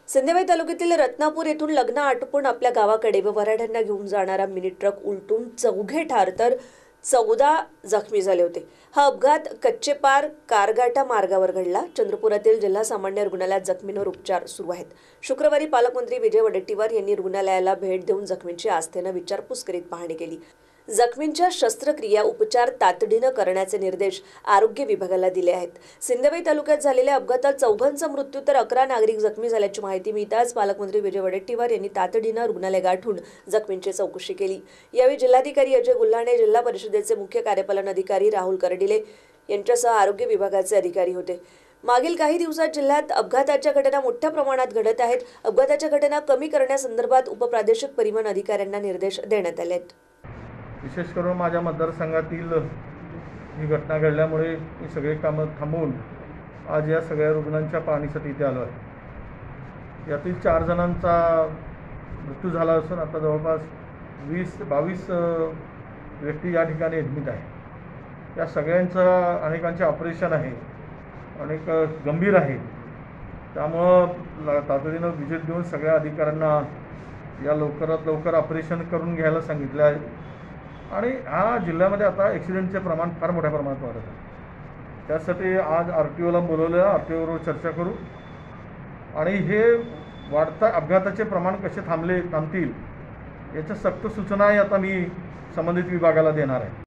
सिंदेवाई तालुक्यातील रत्नापूर येथून लग्न आटोपून आपल्या गावाकडे व वऱ्हाड्यांना घेऊन जाणारा मिनी ट्रक उलटून 14 ठार तर 14 जखमी झाले होते। हा अपघात कच्चेपार कारगाटा मार्गावर घडला। चंद्रपुरातील जिल्हा सामान्य रुग्णालयात जखमींवर उपचार सुरू आहेत। शुक्रवारी पालकमंत्री विजय वडेट्टीवार यांनी रुग्णालयाला भेट देऊन जखमींची आस्थेने विचारपूस करीत पाहणी केली। जखमींच्या शस्त्रक्रिया उपचार तातडीने करण्याचे निर्देश आरोग्य विभागाला दिले आहेत। सिंदेवाई तालुक्यात झालेल्या अपघातात 14 मृत्यू तर 11 नागरिक जखमी झाल्याची माहिती मिळताच पालकमंत्री विजय वडेट्टीवार यांनी तातडीने रुग्णालय गाठून जखमींची चौकशी केली। यावेळी जिल्हाधिकारी अजय गुल्हाने, जिल्हा परिषदेचे मुख्य कार्यपालन अधिकारी राहुल करडिले यांच्यासह आरोग्य विभागाचे अधिकारी होते। मागील काही दिवसात जिल्ह्यात अपघाताच्या घटना मोठ्या प्रमाणात घडत आहेत। अपघाताच्या घटना कमी करण्यासंदर्भात उपप्रादेशिक परिवहन अधिकाऱ्यांना निर्देश देण्यात आले आहेत। विशेष करून माझ्या मतदारसंघातील ही घटना घडल्यामुळे मी सगळे कामं थांबवून आज या सगळ्या रुग्णांच्या पाहणीसाठी इथे आलो आहे। यातील 4 जणांचा मृत्यू झाला असून आता जवळपास 20-22 व्यक्ती या ठिकाणी ॲडमिट आहे। या सगळ्यांचं अनेकांचे ऑपरेशन आहे, अनेक गंभीर आहे। त्यामुळं तातडीनं विजिट देऊन सगळ्या अधिकाऱ्यांना या लवकरात लवकर ऑपरेशन करून घ्यायला सांगितलं आहे। आणि हा जिल्ह्यामध्ये आता ॲक्सिडेंटचे प्रमाण फार मोठ्या प्रमाणात वाढत आहे। त्यासाठी आज RTOला बोलवलं, RTOवर चर्चा करू आणि हे वाढता अपघाताचे प्रमाण कसे थांबतील याच्या सक्त सूचनाही आता मी संबंधित विभागाला देणार आहे।